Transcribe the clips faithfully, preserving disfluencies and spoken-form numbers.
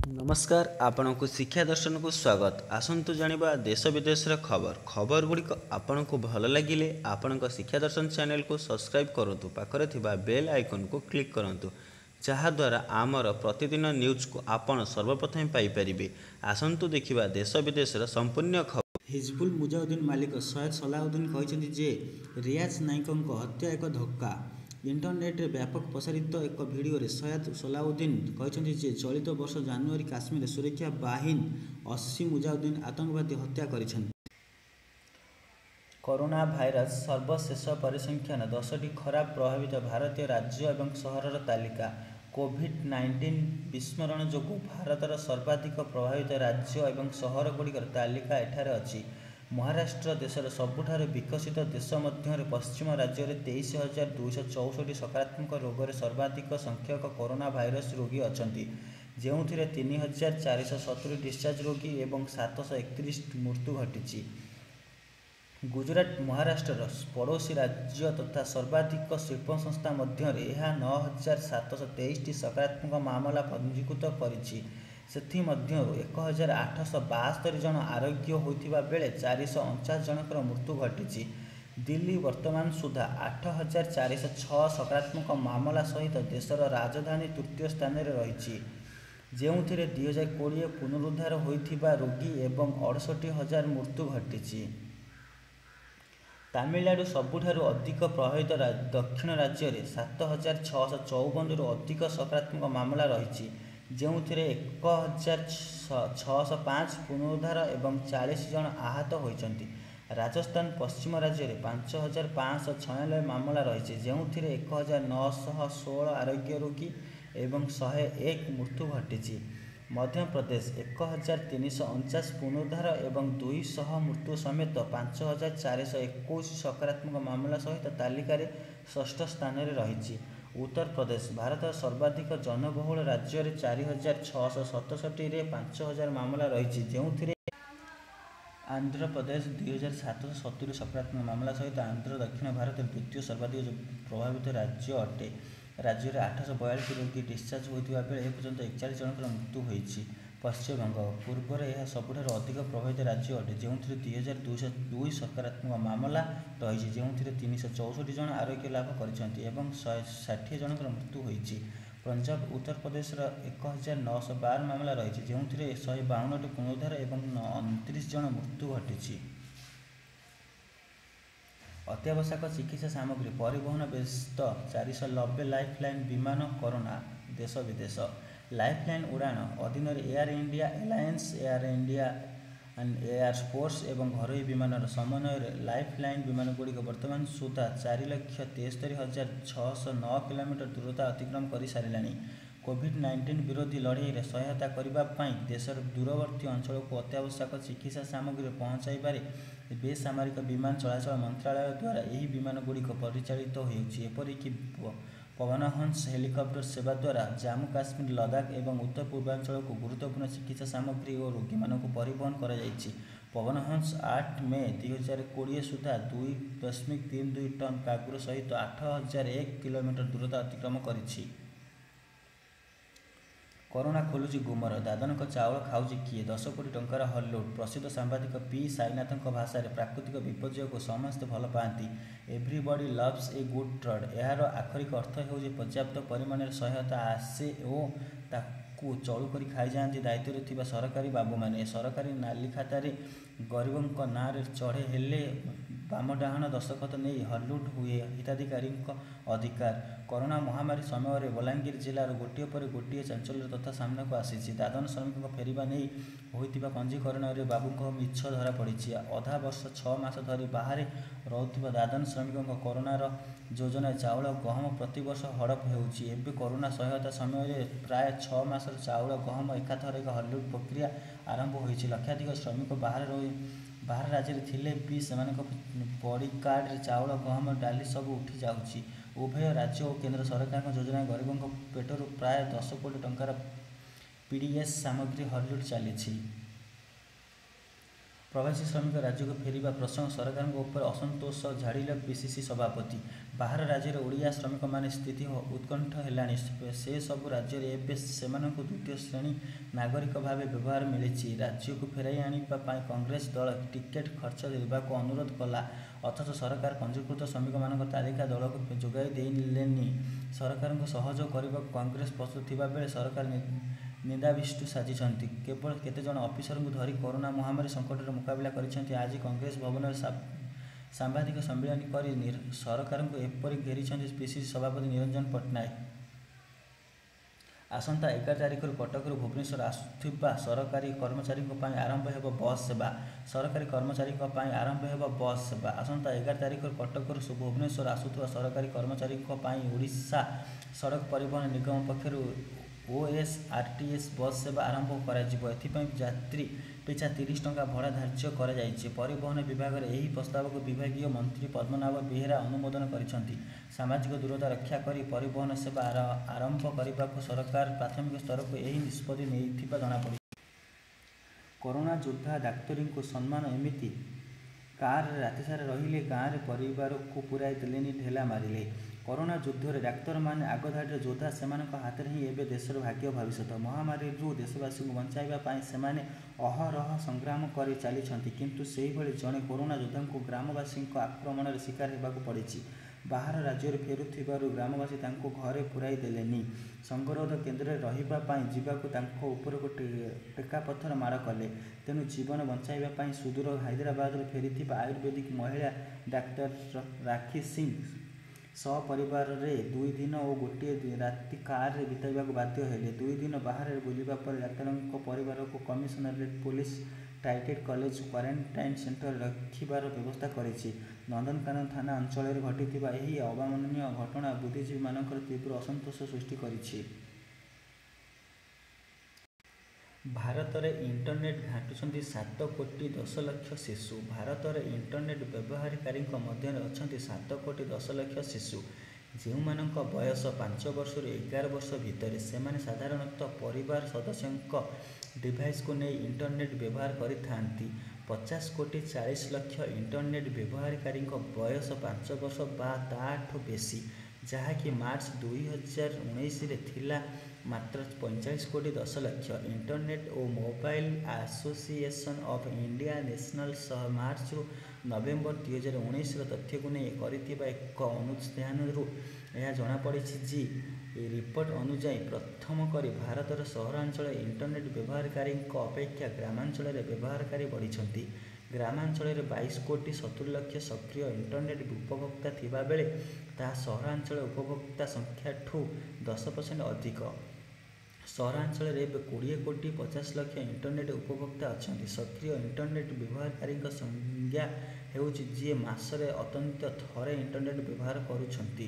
नमस्कार आपण को शिक्षा दर्शन को स्वागत। आसतु जानिबा देश विदेशर खबर खबर गुड़िक आपण को भल लगिले आपण शिक्षा दर्शन चैनल को सब्सक्राइब करंतु पाखरे थिबा बेल आइकन को क्लिक करंतु जहाद्वारा आमर प्रतिदिन न्यूज को आपण सर्वप्रथम पाई परिबे। आसतु देखिबा देश विदेशर संपूर्ण खबर। हिजबुल मुजाहिद्दीन मालिक सैयद सलाउद्दीन कहते जे रियाज नाइक हत्या एक धक्का। इंटरनेट व्यापक प्रसारित एक भिडियो सैयद सलाउद्दीन कहते जे चलित वर्ष जनवरी काश्मीर सुरक्षा बाहिनी अस्सी मुजाहिद्दीन आतंकवादी हत्या कर। कोरोना भाइरस सर्वशेष परिसंख्यान दस टी खराब प्रभावित भारतीय राज्य एवं सहरर तालिका। कोविड नाइंटीन विस्मरण जो भारतर सर्वाधिक प्रभावित राज्य एवं सहर गुड़िकर तालिका एठारे अछि। महाराष्ट्र देशर सबुठार विकसित देश मध्य पश्चिम राज्य में तेईस हजार दुईश चौसठ सकारात्मक रोग सर्वाधिक संख्यक कोरोना भाइरस रोगी अच्छा, जो तीन हजार चार सतुरी डिस्चार्ज रोगी और सातश एकतीस मृत्यु घटी। गुजरात महाराष्ट्र पड़ोशी राज्य तथा सर्वाधिक शिल्प संस्था मध्य नौ हजार सातश तेईस सकारात्मक मामला पंजीकृत करिछि। सेथि मध्यरु एक हजार आठश बास्तरी जन आरोग्य होइथिबा बेले चारिश अणचाश जनकर मृत्यु घटी। दिल्ली वर्तमान सुधा आठ हजार चारिश छः सकारात्मक मामला सहित देशर राजधानी तृतीय स्थान में रही, जो दुई हजार कोड़े पुनरुद्धार होइथिबा रोगी एवं अड़सठ हजार मृत्यु घटी। तमिलनाडु सबुठारु अधिक प्रभावित दक्षिण राज्य में सात हजार छःश चौवन रु अधिक सकारात्मक मामला रही, जो एक हजार छःश पाँच पुनरुद्धार और चालीस जन आहत होती। राजस्थान पश्चिम राज्य में पांच हजार पाँच छयानबे मामला रही, जो एक हजार नौश षोल आरोग्य रोगी और शहे एक मृत्यु घटी। मध्य प्रदेश एक हजार तीन सौ अणचाश पुनरुद्धार और दुईश मृत्यु समेत पांच हजार चार सौ एक सकारात्मक मामला सहित तालिकार षष्ठ स्थान में रही। उत्तर प्रदेश भारत सर्वाधिक जनबहुल राज्य में चार हजार छःश सतसठी पांच हजार मामला रही, जो आंध्र प्रदेश दुई हजार सातश सतुरी सकारात्मक मामला सहित आंध्र दक्षिण भारत द्वितीय सर्वाधिक प्रभावित राज्य अटे। राज्य में आठश बयालीस रोगी डिस्चार्ज होता बेले एपर्यंत एकचाश जनकर मृत्यु होती। पश्चिमबंग पूर्वर यह सबुठार अधिक प्रभावित राज्य अटे, जो दुई हजार दुईश दुई सकारात्मक मामला रही, जो तीन सौ चौसठ जन आरोग्य लाभ कर शहे षाठी जनकर मृत्यु होती। पंजाब उत्तर प्रदेश एक हजार नौश बार मामला रही, जो शहे बावन पुनरुद्धार और उनतीस जन मृत्यु घटी। अत्यावश्यक चिकित्सा सामग्री परिवहन व्यस्त चारिश नब्बे लाइफलाइन विमान कोरोना देश विदेश। लाइफलाइन उड़ान अधीन air India alliance air India air force और घरोई विमान समन्वय लाइफलाइन विमान गुड़िक वर्तमान सुधा चार लक्ष तेस्तरी हजार छःश नौ किलोमीटर दूरता अतिक्रम कर सारा। कोविड नाइंटीन विरोधी लड़ाई में सहायता करने देशर दूरवर्ती अंचल को अत्यावश्यक चिकित्सा सामग्री पहुँचाइबारे बेसामरिक विमान चलाचल मंत्रालय द्वारा यही विमान गुड़िक परिचालित होपरिक पवनहंस हेलिकप्टर सेवा द्वारा जम्मू काश्मीर लद्दाख और उत्तर पूर्वांचल को गुरुत्वपूर्ण चिकित्सा सामग्री और रोगी मानक परिवहन कर। पवनहंस आठ मे दुई हजार कोड़े सुधा दुई दशमिक तीन दुई टन कागुर सहित आठ हजार एक किलोमीटर दूरता अतिक्रम करिछि। कोरोना खोलुची गुमर दादनक चाउल खाऊची किए दस कोटी टंकार हॉलीवुड। प्रसिद्ध सांबादिक पी साईनाथ भाषा प्राकृतिक विपर्यय को समस्ते भल पाती। Everybody loves a good trade यार आखरिक अर्थ हो पर्याप्त परिमाण सहायता आसे और ताकू चलू कर खाई जाती दायित्व थिबा सरकारी बाबू माने सरकारी नाली खातार गरीबों ना चढ़े हेले बाम डाहाण दस्तखत नहीं हॉलीवुड हुए हिताधिकारी अधिकार। कोरोना महामारी समय बलांगीर जिलार गोटे पर गोटे चांचल्य तथा सामना को आसी। दादन श्रमिकों फेरिबा नहीं होइतिबा पंजीकरण में बाबू मिछ धरा पड़ी। अधा वर्ष छः मास धरी बाहर रोथिबा दादन श्रमिकों कोरोनार योजना चाउल गहम प्रति वर्ष हड़प होउछि। एबे कोरोना सहायता समय प्राय छः मास चाउल गहम एकाथर हॉलीवुड प्रक्रिया आरंभ होइछि। लक्षाधिक श्रमिक बाहर रही बाहर राज्य में थिले भी बॉडी कार्ड चाउल गहम डाली सब उठी जाउछि। उभय राज्य और केंद्र सरकार योजना गरीबों पेटर प्राय दस कोटी टंकार पीडीएस सामग्री हॉलीवुड चली। ପ୍ରବାସୀ ଶ୍ରମିକ ରାଜ୍ୟକୁ ଫେରିବା ପ୍ରସଙ୍ଗ ସରକାରଙ୍କ ଉପରେ ଅସନ୍ତୋଷ ଝାଡ଼ିଲେ ପିସିସି ସଭାପତି। ବାହାର ରାଜ୍ୟରେ ଓଡ଼ିଆ ଶ୍ରମିକମାନେ ସ୍ଥିତି ଉତ୍କଣ୍ଠ ହେଲାଣି। ସେସବୁ ରାଜ୍ୟରେ ଏବେ ସେମାନଙ୍କୁ ଦ୍ୱିତୀୟ ଶ୍ରେଣୀ ନାଗରିକ ଭାବେ ବ୍ୟବହାର ମିଳିଛି। ରାଜ୍ୟକୁ ଫେରାଇ ଆଣିବା ପାଇଁ କଂଗ୍ରେସ ଦଳ ଟିକେଟ ଖର୍ଚ୍ଚ ଦେବାକୁ ଅନୁରୋଧ କଲା, ଅଥଚ ସରକାର ପଞ୍ଜୀକୃତ ଶ୍ରମିକମାନଙ୍କ ତାଲିକା ଦଳକୁ ଯୋଗାଇ ଦେଲେନି। ସରକାରଙ୍କୁ ସହଯୋଗ କରିବାକୁ କଂଗ୍ରେସ ପ୍ରସ୍ତୁତ ଥିବା ବେଳେ ସରକାର ନିଦାବିଷ୍ଟୁ ସାଜିଛନ୍ତି। କେବଳ କେତେଜଣ ଅଫିସରଙ୍କୁ ଧରି କରୋନା ମହାମାରୀ ସଙ୍କଟର ମୁକାବିଲା କରିଛନ୍ତି। ଆଜି କଂଗ୍ରେସ ଭବନରେ ସାମ୍ବାଦିକ ସମ୍ମିଳନୀ କରି ସରକାରଙ୍କୁ ଏପରି ଘେରିଛନ୍ତି ପିସିସି ସଭାପତି ନିରଞ୍ଜନ ପଟ୍ଟନାୟକ। ଆସନ୍ତା ଏଗାର ତାରିଖରୁ କଟକରୁ ଭୁବନେଶ୍ୱର ଆସୁଥିବା ସରକାରୀ କର୍ମଚାରୀଙ୍କ ପାଇଁ ଆରମ୍ଭ ହେବ ବସ୍ ସେବା। ସରକାରୀ କର୍ମଚାରୀଙ୍କ ପାଇଁ ଆରମ୍ଭ ହେବ ବସ୍ ସେବା। ଆସନ୍ତା ଏଗାର ତାରିଖରୁ କଟକରୁ ଭୁବନେଶ୍ୱର ଆସୁଥିବା ସରକାରୀ କର୍ମଚାରୀଙ୍କ ପାଇଁ ଓଡ଼ିଶା ସଡ଼କ ପରିବହନ ନିଗମ ପକ୍ଷରୁ ଓଏସ୍ଆର୍ଟିସି ବସ୍ ସେବା ଆରମ୍ଭ କରାଯିବ। ଏଥିପାଇଁ ଯାତ୍ରୀ ପିଛା ତିରିଶ ଟଙ୍କା ଭଡ଼ା ଧାର୍ଯ୍ୟ କରାଯାଇଛି। ପରିବହନ ବିଭାଗର ଏହି ପ୍ରସ୍ତାବକୁ ବିଭାଗୀୟ ମନ୍ତ୍ରୀ ପଦ୍ମନାଭ ବେହେରା ଅନୁମୋଦନ କରିଛନ୍ତି। ସାମାଜିକ ଦୂରତା ରକ୍ଷା କରି ପରିବହନ ସେବା ଆରମ୍ଭ କରିବାକୁ ସରକାର ପ୍ରାଥମିକ ସ୍ତରରୁ ଏହି ନିଷ୍ପତ୍ତି ନେଇଥିବା ଜଣାପଡ଼ିଛି। କରୋନା ଯୋଦ୍ଧା ଡାକ୍ତରୀଙ୍କୁ ସମ୍ମାନ ଏମିତି କାରରେ ରାତିସାରା ରହିଲେ, ଗାଁରେ ପରିବାରକୁ ପୁରାଇ ଦେଲେନି, ଢେଲା ମାରିଲେ। କରୋନା ଯୁଦ୍ଧରେ ଡାକ୍ତରମାନେ ଆଗଧାଡ଼ିର ଯୋଦ୍ଧା। ସେମାନଙ୍କ ହାତରେ ହିଁ ଏବେ ଦେଶର ଭାଗ୍ୟ ଭବିଷ୍ୟତ। ମହାମାରୀରୁ ଦେଶବାସୀଙ୍କୁ ବଞ୍ଚାଇବା ପାଇଁ ସେମାନେ ଅହରହ ସଂଗ୍ରାମ କରି ଚାଲିଛନ୍ତି। କିନ୍ତୁ ସେହିଭଳି ଜଣେ କରୋନା ଯୋଦ୍ଧାଙ୍କୁ ଗ୍ରାମବାସୀଙ୍କ ଆକ୍ରମଣର ଶିକାର ହେବାକୁ ପଡ଼ିଛି। ବାହାର ରାଜ୍ୟରୁ ଫେରୁଥିବାରୁ ଗ୍ରାମବାସୀ ତାଙ୍କୁ ଘରେ ପୁରାଇ ଦେଲେନି। ସଙ୍ଗରୋଧ କେନ୍ଦ୍ରରେ ରହିବା ପାଇଁ ଯିବାକୁ ତାଙ୍କ ଉପରକୁ ଟେକାପଥର ମାଡ଼ କଲେ। ତେଣୁ ଜୀବନ ବଞ୍ଚାଇବା ପାଇଁ ସୁଦୂର ହାଇଦ୍ରାବାଦରୁ ଫେରିଥିବା ଆୟୁର୍ବେଦିକ ମହିଳା ଡାକ୍ତର ରାକ୍ଷୀ ସିଂ ସପରିବାରରେ ଦୁଇ ଦିନ ଓ ଗୋଟିଏ ରାତି କାରରେ ବିତାଇବାକୁ ବାଧ୍ୟ ହେଲେ। ଦୁଇ ଦିନ ବାହାରେ ବୁଲିବା ପରେ ଡାକ୍ତରଙ୍କ ପରିବାରକୁ କମିଶନରେଟ୍ ପୁଲିସ ଟାଇଟେଟ୍ କଲେଜ କ୍ୱାରେଣ୍ଟାଇନ୍ ସେଣ୍ଟରରେ ରଖିବାର ବ୍ୟବସ୍ଥା କରିଛି। ନନ୍ଦନକାନନ ଥାନା ଅଞ୍ଚଳରେ ଘଟିଥିବା ଏହି ଅଭାବନୀୟ ଘଟଣା ବୁଦ୍ଧିଜୀବୀମାନଙ୍କର ତୀବ୍ର ଅସନ୍ତୋଷ ସୃଷ୍ଟି କରିଛି। ଭାରତରେ ଇଣ୍ଟରନେଟ୍ ଘାଣ୍ଟୁଛନ୍ତି ସାତ କୋଟି ଦଶ ଲକ୍ଷ ଶିଶୁ। ଭାରତରେ ଇଣ୍ଟରନେଟ୍ ବ୍ୟବହାରକାରୀଙ୍କ ମଧ୍ୟରେ ଅଛନ୍ତି ସାତ କୋଟି ଦଶ ଲକ୍ଷ ଶିଶୁ, ଯେଉଁମାନଙ୍କ ବୟସ ପାଞ୍ଚ ବର୍ଷରୁ ଏଗାର ବର୍ଷ ଭିତରେ। ସେମାନେ ସାଧାରଣତଃ ପରିବାର ସଦସ୍ୟଙ୍କ ଡିଭାଇସ୍କୁ ନେଇ ଇଣ୍ଟରନେଟ୍ ବ୍ୟବହାର କରିଥାନ୍ତି। ପଚାଶ କୋଟି ଚାଳିଶ ଲକ୍ଷ ଇଣ୍ଟରନେଟ୍ ବ୍ୟବହାରକାରୀଙ୍କ ବୟସ ପାଞ୍ଚ ବର୍ଷ ବା ତା'ଠୁ ବେଶୀ, ଯାହାକି ମାର୍ଚ୍ଚ ଦୁଇ ହଜାର ଉଣେଇଶରେ ଥିଲା ମାତ୍ର ପଇଁଚାଳିଶ କୋଟି ଦଶ ଲକ୍ଷ। ଇଣ୍ଟରନେଟ୍ ଓ mobile association of India national ମାର୍ଚ୍ଚରୁ ନଭେମ୍ବର ଦୁଇ ହଜାର ଉଣେଇଶର ତଥ୍ୟକୁ ନେଇ କରିଥିବା ଏକ ଅନୁଧ୍ୟାନରୁ ଏହା ଜଣାପଡ଼ିଛି ଯେ, ରିପୋର୍ଟ ଅନୁଯାୟୀ ପ୍ରଥମ କରି ଭାରତର ସହରାଞ୍ଚଳରେ ଇଣ୍ଟରନେଟ୍ ବ୍ୟବହାରକାରୀଙ୍କ ଅପେକ୍ଷା ଗ୍ରାମାଞ୍ଚଳରେ ବ୍ୟବହାରକାରୀ ବଢ଼ିଛନ୍ତି। ଗ୍ରାମାଞ୍ଚଳରେ ବାଇଶ କୋଟି ସତୁରି ଲକ୍ଷ ସକ୍ରିୟ ଇଣ୍ଟରନେଟ୍ ଉପଭୋକ୍ତା ଥିବାବେଳେ ତାହା ସହରାଞ୍ଚଳ ଉପଭୋକ୍ତା ସଂଖ୍ୟାଠୁ ଦଶ ପରସେଣ୍ଟ ଅଧିକ। ସହରାଞ୍ଚଳରେ ଏବେ କୋଡ଼ିଏ କୋଟି ପଚାଶ ଲକ୍ଷ ଇଣ୍ଟରନେଟ୍ ଉପଭୋକ୍ତା ଅଛନ୍ତି। ସକ୍ରିୟ ଇଣ୍ଟରନେଟ୍ ବ୍ୟବହାରକାରୀଙ୍କ ସଂଜ୍ଞା ହେଉଛି ଯିଏ ମାସରେ ଅନ୍ତତଃ ଥରେ ଇଣ୍ଟରନେଟ୍ ବ୍ୟବହାର କରୁଛନ୍ତି।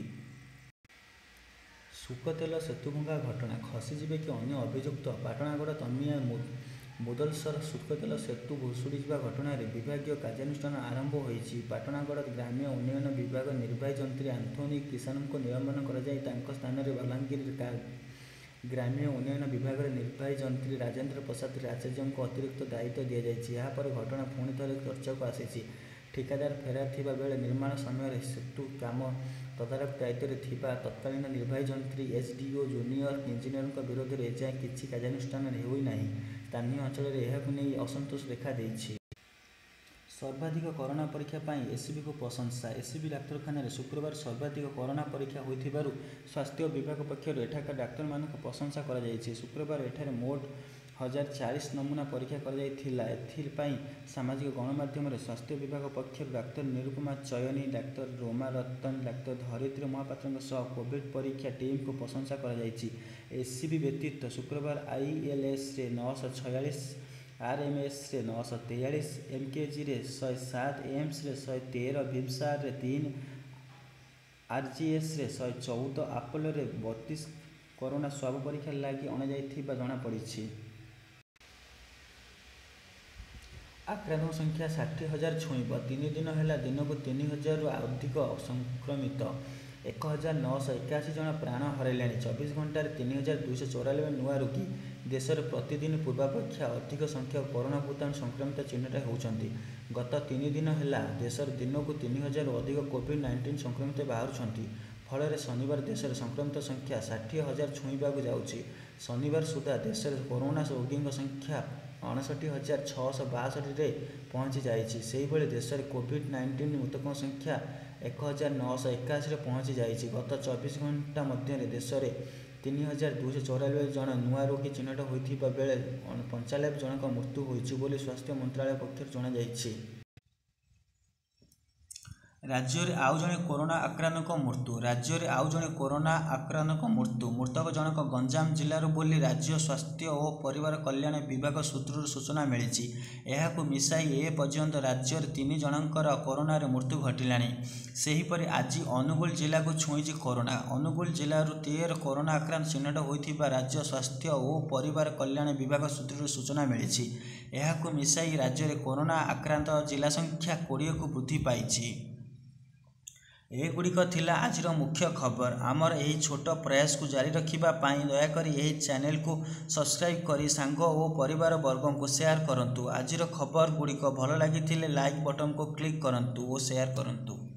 ସୁକତେଲ ସେତୁ ଭଙ୍ଗା ଘଟଣା, ଖସିଯିବେ କି ଅନ୍ୟ ଅଭିଯୁକ୍ତ? ପାଟଣାଗଡ଼ ତମିଆ ମୁଦଲସର ସୁକତେଲ ସେତୁ ଭୁଷୁଡ଼ିଯିବା ଘଟଣାରେ ବିଭାଗୀୟ କାର୍ଯ୍ୟାନୁଷ୍ଠାନ ଆରମ୍ଭ ହୋଇଛି। ପାଟଣାଗଡ଼ ଗ୍ରାମ୍ୟ ଉନ୍ନୟନ ବିଭାଗ ନିର୍ବାହୀ ଯନ୍ତ୍ରୀ ଆନ୍ଥୋନୀ କିସାନଙ୍କୁ ନିଲମ୍ବନ କରାଯାଇ ତାଙ୍କ ସ୍ଥାନରେ ବଲାଙ୍ଗୀର ଗ୍ରାମ୍ୟ ଉନ୍ନୟନ ବିଭାଗର ନିର୍ବାହୀ ଯନ୍ତ୍ରୀ ରାଜେନ୍ଦ୍ର ପ୍ରସାଦ ଆଚାର୍ଯ୍ୟଙ୍କୁ ଅତିରିକ୍ତ ଦାୟିତ୍ୱ ଦିଆଯାଇଛି। ଏହାପରେ ଘଟଣା ପୁଣି ଥରେ ଚର୍ଚ୍ଚାକୁ ଆସିଛି। ଠିକାଦାର ଫେରାର ଥିବା ବେଳେ ନିର୍ମାଣ ସମୟରେ ସେତୁ କାମ ତଦାରଖ ଦାୟିତ୍ୱରେ ଥିବା ତତ୍କାଳୀନ ନିର୍ବାହୀ ଯନ୍ତ୍ରୀ ଏସ୍ଡିଓ ଜୁନିୟର ଇଞ୍ଜିନିୟରଙ୍କ ବିରୋଧରେ ଏଯାଏଁ କିଛି କାର୍ଯ୍ୟାନୁଷ୍ଠାନ ହୋଇନାହିଁ। ସ୍ଥାନୀୟ ଅଞ୍ଚଳରେ ଏହାକୁ ନେଇ ଅସନ୍ତୋଷ ଦେଖାଦେଇଛି। ସର୍ବାଧିକ କରୋନା ପରୀକ୍ଷା ପାଇଁ ଏସ୍ସିବିକୁ ପ୍ରଶଂସା। ଏସ୍ସିବି ଡାକ୍ତରଖାନାରେ ଶୁକ୍ରବାର ସର୍ବାଧିକ କରୋନା ପରୀକ୍ଷା ହୋଇଥିବାରୁ ସ୍ୱାସ୍ଥ୍ୟ ବିଭାଗ ପକ୍ଷରୁ ଏଠାକାର ଡାକ୍ତରମାନଙ୍କୁ ପ୍ରଶଂସା କରାଯାଇଛି। ଶୁକ୍ରବାର ଏଠାରେ ମୋଟ ହଜାର ଚାଳିଶ ନମୁନା ପରୀକ୍ଷା କରାଯାଇଥିଲା। ଏଥିପାଇଁ ସାମାଜିକ ଗଣମାଧ୍ୟମରେ ସ୍ୱାସ୍ଥ୍ୟ ବିଭାଗ ପକ୍ଷରୁ ଡାକ୍ତର ନିରୁପମା ଚୟନୀ, ଡାକ୍ତର ରୋମା ରତନ, ଡାକ୍ତର ଧରିତ୍ରୀ ମହାପାତ୍ରଙ୍କ ସହ କୋଭିଡ୍ ପରୀକ୍ଷା ଟିମ୍ଙ୍କୁ ପ୍ରଶଂସା କରାଯାଇଛି। ଏସ୍ସିବି ବ୍ୟତୀତ ଶୁକ୍ରବାର ଆଇଏଲ୍ଏସ୍ରେ ନଅଶହ ଛୟାଳିଶ, ଆର୍ଏମ୍ଏସ୍ରେ ନଅଶହ ତେୟାଳିଶ, ଏମ୍କେଜିରେ ଶହେ ସାତ, ଏମ୍ସରେ ଶହେ ତେର, ଭିମ୍ସାରରେ ତିନି, ଆର୍ଜିଏସ୍ରେ ଶହେ ଚଉଦ, ଆପୋଲୋରେ ବତିଶ କରୋନା ସ୍ୱାବ ପରୀକ୍ଷା ଲାଗି ଅଣାଯାଇଥିବା ଜଣାପଡ଼ିଛି। ଆକ୍ରାନ୍ତଙ୍କ ସଂଖ୍ୟା ଷାଠିଏ ହଜାର ଛୁଇଁବ। ତିନି ଦିନ ହେଲା ଦିନକୁ ତିନି ହଜାରରୁ ଅଧିକ ସଂକ୍ରମିତ। ଏକ ହଜାର ନଅଶହ ଏକାଅଶୀ ଜଣ ପ୍ରାଣ ହରାଇଲେଣି। ଚବିଶ ଘଣ୍ଟାରେ ତିନି ହଜାର ଦୁଇଶହ ଚଉରାନବେ ନୂଆ ରୋଗୀ। ଦେଶରେ ପ୍ରତିଦିନ ପୂର୍ବାପେକ୍ଷା ଅଧିକ ସଂଖ୍ୟକ କରୋନା ଭୂତାଣୁ ସଂକ୍ରମିତ ଚିହ୍ନଟ ହେଉଛନ୍ତି। ଗତ ତିନି ଦିନ ହେଲା ଦେଶରେ ଦିନକୁ ତିନି ହଜାରରୁ ଅଧିକ କୋଭିଡ୍ ନାଇଣ୍ଟିନ୍ ସଂକ୍ରମିତ ବାହାରୁଛନ୍ତି। ଫଳରେ ଶନିବାର ଦେଶରେ ସଂକ୍ରମିତ ସଂଖ୍ୟା ଷାଠିଏ ହଜାର ଛୁଇଁବାକୁ ଯାଉଛି। ଶନିବାର ସୁଦ୍ଧା ଦେଶରେ କରୋନା ରୋଗୀଙ୍କ ସଂଖ୍ୟା ଅଣଷଠି ହଜାର ଛଅଶହ ବାଷଠିରେ ପହଞ୍ଚି ଯାଇଛି। ସେହିଭଳି ଦେଶରେ କୋଭିଡ୍ ନାଇଣ୍ଟିନ୍ ମୃତକଙ୍କ ସଂଖ୍ୟା ଏକ ହଜାର ନଅଶହ ଏକାଅଶୀରେ ପହଞ୍ଚି ଯାଇଛି। ଗତ ଚବିଶ ଘଣ୍ଟା ମଧ୍ୟରେ ଦେଶରେ ତିନି ହଜାର ଦୁଇଶହ ଚଉରାନବେ ଜଣ ନୂଆ ରୋଗୀ ଚିହ୍ନଟ ହୋଇଥିବା ବେଳେ ପଞ୍ଚାନବେ ଜଣଙ୍କ ମୃତ୍ୟୁ ହୋଇଛି ବୋଲି ସ୍ୱାସ୍ଥ୍ୟ ମନ୍ତ୍ରାଳୟ ପକ୍ଷରୁ ଜଣାଯାଇଛି। ରାଜ୍ୟରେ ଆଉ ଜଣେ କରୋନା ଆକ୍ରାନ୍ତଙ୍କ ମୃତ୍ୟୁ। ରାଜ୍ୟରେ ଆଉ ଜଣେ କରୋନା ଆକ୍ରାନ୍ତଙ୍କ ମୃତ୍ୟୁ। ମୃତକ ଜଣକ ଗଞ୍ଜାମ ଜିଲ୍ଲାରୁ ବୋଲି ରାଜ୍ୟ ସ୍ୱାସ୍ଥ୍ୟ ଓ ପରିବାର କଲ୍ୟାଣ ବିଭାଗ ସୂତ୍ରରୁ ସୂଚନା ମିଳିଛି। ଏହାକୁ ମିଶାଇ ଏ ପର୍ଯ୍ୟନ୍ତ ରାଜ୍ୟରେ ତିନି ଜଣଙ୍କର କରୋନାରେ ମୃତ୍ୟୁ ଘଟିଲାଣି। ସେହିପରି ଆଜି ଅନୁଗୁଳ ଜିଲ୍ଲାକୁ ଛୁଇଁଛି କରୋନା। ଅନୁଗୁଳ ଜିଲ୍ଲାରୁ ତେର କରୋନା ଆକ୍ରାନ୍ତ ଚିହ୍ନଟ ହୋଇଥିବା ରାଜ୍ୟ ସ୍ୱାସ୍ଥ୍ୟ ଓ ପରିବାର କଲ୍ୟାଣ ବିଭାଗ ସୂତ୍ରରୁ ସୂଚନା ମିଳିଛି। ଏହାକୁ ମିଶାଇ ରାଜ୍ୟରେ କରୋନା ଆକ୍ରାନ୍ତ ଜିଲ୍ଲା ସଂଖ୍ୟା କୋଡ଼ିଏକୁ ବୃଦ୍ଧି ପାଇଛି। ଏଗୁଡ଼ିକ ଥିଲା ଆଜିର ମୁଖ୍ୟ ଖବର। ଆମର ଏହି ଛୋଟ ପ୍ରୟାସକୁ ଜାରି ରଖିବା ପାଇଁ ଦୟାକରି ଏହି ଚ୍ୟାନେଲକୁ ସବସ୍କ୍ରାଇବ୍ କରି ସାଙ୍ଗ ଓ ପରିବାର ବର୍ଗଙ୍କୁ ସେୟାର କରନ୍ତୁ। ଆଜିର ଖବର ଗୁଡ଼ିକ ଭଲ ଲାଗିଥିଲେ ଲାଇକ୍ ବଟନକୁ କ୍ଲିକ୍ କରନ୍ତୁ ଓ ସେୟାର କରନ୍ତୁ।